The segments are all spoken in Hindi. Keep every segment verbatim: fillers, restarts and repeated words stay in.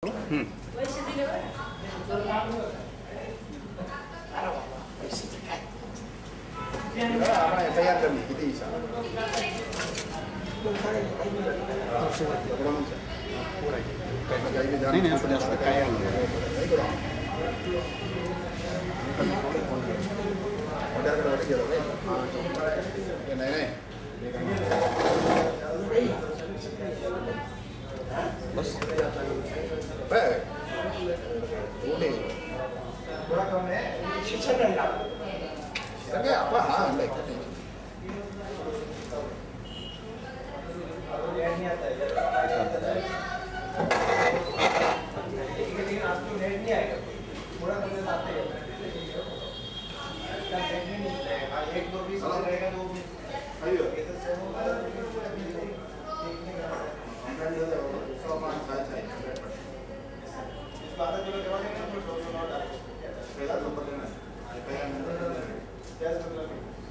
हम्म. तयार करणे किती इच्छा नहीं नहीं सुना सुना काय नाही नाही बस थोड़ा कम है शिक्षण रहना सगळे आपण हा आणलाय का लेकिन आपको नेट नहीं आएगा थोड़ा कम आते हैं एक दो बीस रहेगा तो आइयो ये तो सौ पाँच साल चाहिए इस बात को जमा देंगे तो दो सौ नौ डाल पहला नंबर देना है पहला नंबर क्या मतलब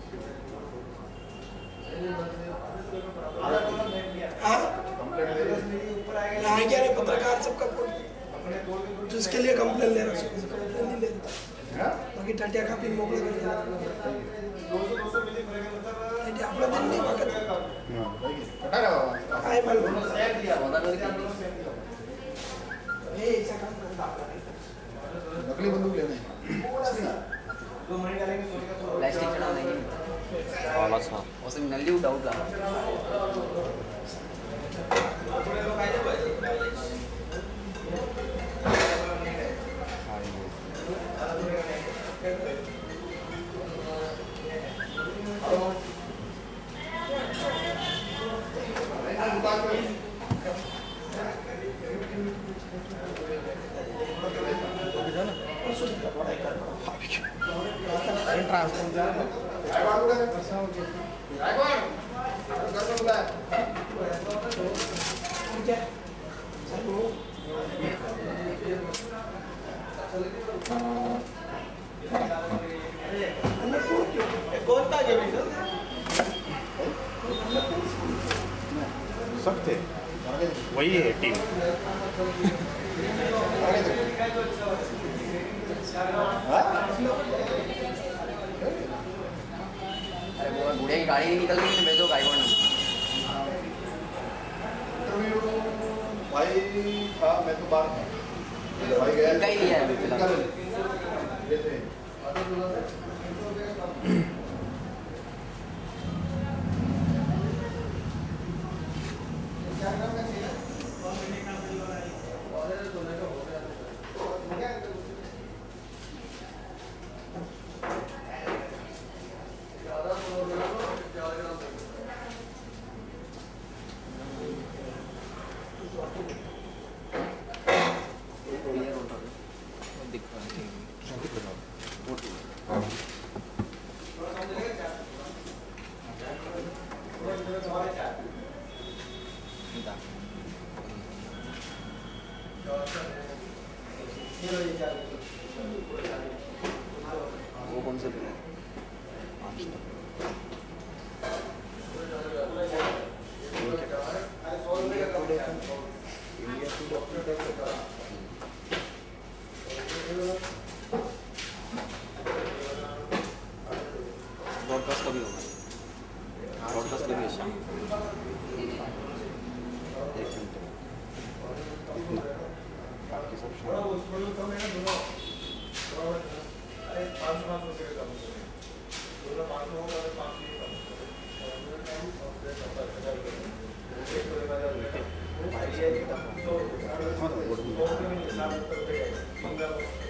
यहाँ क्या है पत्रकार सबका तो इसके लिए कंप्लेन ले रहा है कंप्लेन नहीं लेता बाकी टाटिया का पिन मोकला कर दिया अपना दिन नहीं वक्त आए मालूम ये ऐसा काम करता नकली बंदूक लेना है प्लास्टिक चढ़ा देंगे वाला सा उसमें नल्ली डाउट लगा सकते वही है टीम अरे वो बूढ़े की गाड़ी निकल गई तो भेजो गाड़ी कौन इंटरव्यू भाई था मैं तो बाहर था भाई गया इनका ही है अभी फिलहाल ये थे वो कौन से ब्रॉडकास्ट कभी होगा ब्रॉडकास्ट कभी है शाम एक घंटे बाकी सब शाम